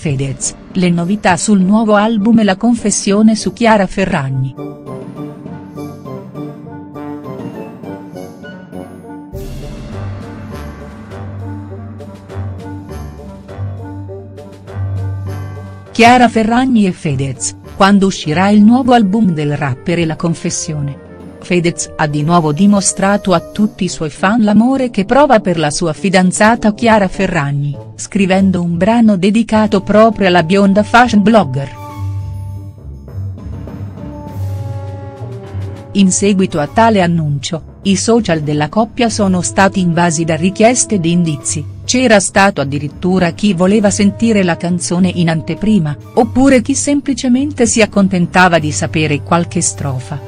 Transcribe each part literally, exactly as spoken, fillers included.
Fedez, le novità sul nuovo album e la confessione su Chiara Ferragni. Chiara Ferragni e Fedez, quando uscirà il nuovo album del rapper e la confessione. Fedez ha di nuovo dimostrato a tutti i suoi fan l'amore che prova per la sua fidanzata Chiara Ferragni, scrivendo un brano dedicato proprio alla bionda fashion blogger. In seguito a tale annuncio, i social della coppia sono stati invasi da richieste di indizi, c'era stato addirittura chi voleva sentire la canzone in anteprima, oppure chi semplicemente si accontentava di sapere qualche strofa.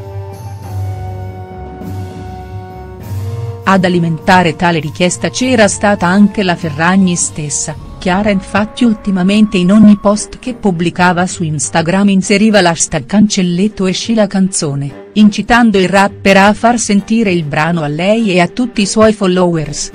Ad alimentare tale richiesta c'era stata anche la Ferragni stessa. Chiara infatti ultimamente in ogni post che pubblicava su Instagram inseriva l'hashtag cancelletto esci la canzone, incitando il rapper a far sentire il brano a lei e a tutti i suoi followers.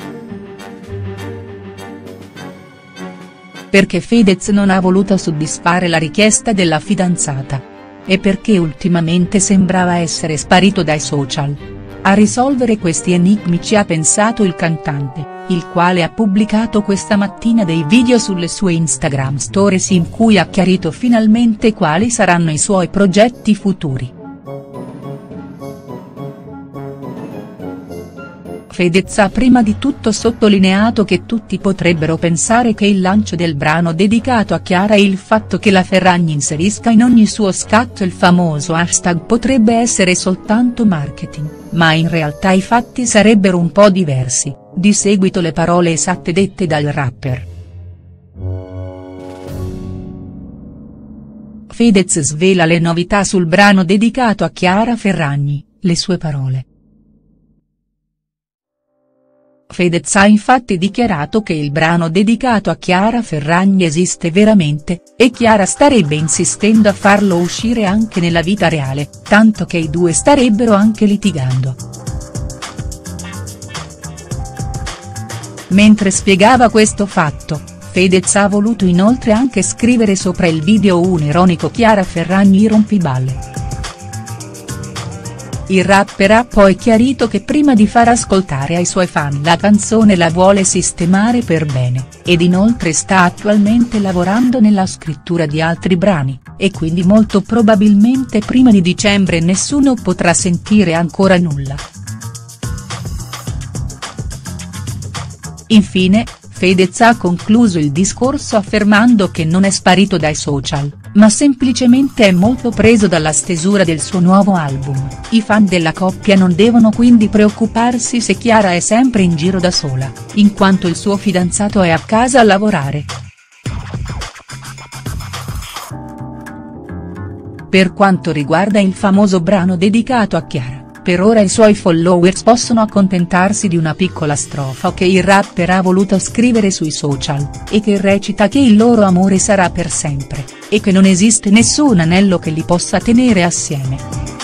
Perché Fedez non ha voluto soddisfare la richiesta della fidanzata? E perché ultimamente sembrava essere sparito dai social? A risolvere questi enigmi ci ha pensato il cantante, il quale ha pubblicato questa mattina dei video sulle sue Instagram stories in cui ha chiarito finalmente quali saranno i suoi progetti futuri. Fedez ha prima di tutto sottolineato che tutti potrebbero pensare che il lancio del brano dedicato a Chiara e il fatto che la Ferragni inserisca in ogni suo scatto il famoso hashtag potrebbe essere soltanto marketing, ma in realtà i fatti sarebbero un po' diversi, di seguito le parole esatte dette dal rapper. Fedez svela le novità sul brano dedicato a Chiara Ferragni, le sue parole. Fedez ha infatti dichiarato che il brano dedicato a Chiara Ferragni esiste veramente, e Chiara starebbe insistendo a farlo uscire anche nella vita reale, tanto che i due starebbero anche litigando. Mentre spiegava questo fatto, Fedez ha voluto inoltre anche scrivere sopra il video un ironico Chiara Ferragni rompiballe. Il rapper ha poi chiarito che prima di far ascoltare ai suoi fan la canzone la vuole sistemare per bene, ed inoltre sta attualmente lavorando nella scrittura di altri brani, e quindi molto probabilmente prima di dicembre nessuno potrà sentire ancora nulla. Infine, Fedez ha concluso il discorso affermando che non è sparito dai social, ma semplicemente è molto preso dalla stesura del suo nuovo album. I fan della coppia non devono quindi preoccuparsi se Chiara è sempre in giro da sola, in quanto il suo fidanzato è a casa a lavorare. Per quanto riguarda il famoso brano dedicato a Chiara, per ora i suoi followers possono accontentarsi di una piccola strofa che il rapper ha voluto scrivere sui social, e che recita che il loro amore sarà per sempre, e che non esiste nessun anello che li possa tenere assieme.